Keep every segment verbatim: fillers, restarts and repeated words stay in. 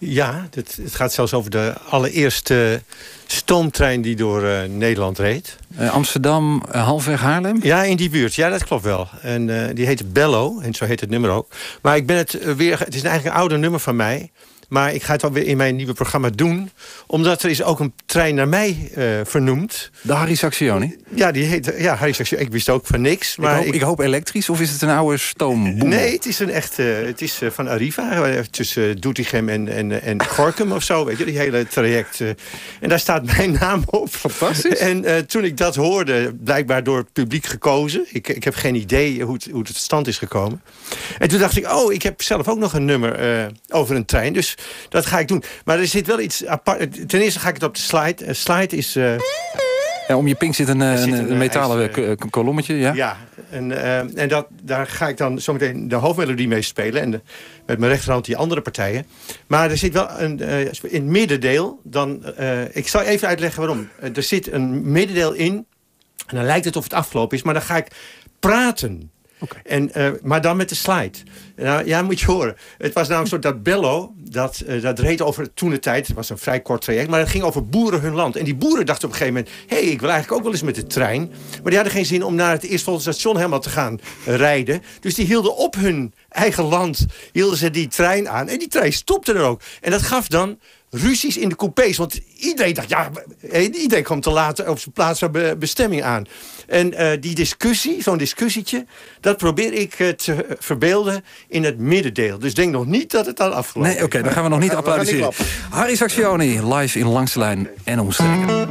Ja, het, het gaat zelfs over de allereerste stoomtrein die door uh, Nederland reed. Uh, Amsterdam, uh, halfweg Haarlem? Ja, in die buurt. Ja, dat klopt wel. En uh, die heette Bello, en zo heet het nummer ook. Maar ik ben het uh, weer... Het is eigenlijk een ouder nummer van mij. Maar ik ga het alweer in mijn nieuwe programma doen. Omdat er is ook een trein naar mij uh, vernoemd. De Harry Saxioni? Ja, die heet, ja, Harry Saxioni. Ik wist ook van niks. Maar ik, hoop, ik, ik hoop elektrisch, of is het een oude stoomboem? Nee, het is een echt, uh, het is uh, van Arriva. Uh, tussen uh, Doetinchem en, en, en Gorinchem of zo. Weet je, die hele traject. Uh, en daar staat mijn naam op. Fantastisch. En uh, toen ik dat hoorde, blijkbaar door het publiek gekozen. Ik, ik heb geen idee hoe het, hoe het tot stand is gekomen. En toen dacht ik, oh, ik heb zelf ook nog een nummer uh, over een trein. Dus dat ga ik doen. Maar er zit wel iets apart. Ten eerste ga ik het op de slide. Uh, slide is... Uh, ja, om je pink zit een, een, zit een, een metalen uh, uh, kolommetje. Ja, ja en, uh, en dat, daar ga ik dan zometeen de hoofdmelodie mee spelen. En de, met mijn rechterhand die andere partijen. Maar er zit wel een... Uh, in het middendeel... Dan, uh, ik zal even uitleggen waarom. Uh, er zit een middendeel in. En dan lijkt het of het afgelopen is. Maar dan ga ik praten. Okay. En, uh, maar dan met de slide. Nou, ja, moet je horen. Het was namelijk zo dat Bello, dat, uh, dat reed over toen de tijd. Het was een vrij kort traject, maar het ging over boeren hun land. En die boeren dachten op een gegeven moment... hé, hey, ik wil eigenlijk ook wel eens met de trein. Maar die hadden geen zin om naar het eerstvolgende station helemaal te gaan uh, rijden. Dus die hielden op hun eigen land, hielden ze die trein aan. En die trein stopte er ook. En dat gaf dan ruzies in de coupés. Want iedereen dacht, ja, iedereen kwam te laat op zijn plaats van bestemming aan. En uh, die discussie, zo'n discussietje, dat probeer ik uh, te verbeelden in het middendeel. Dus denk nog niet dat het al afgelopen is. Nee, oké, okay, dan gaan we nog niet we applaudisseren. Niet Harry Saxioni, live in Langs de Lijn en omstreken.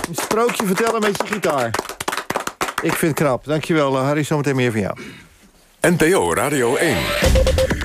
Een sprookje vertellen met je gitaar. Ik vind het knap. Dankjewel, Harry. Zometeen meer van jou. N P O Radio één.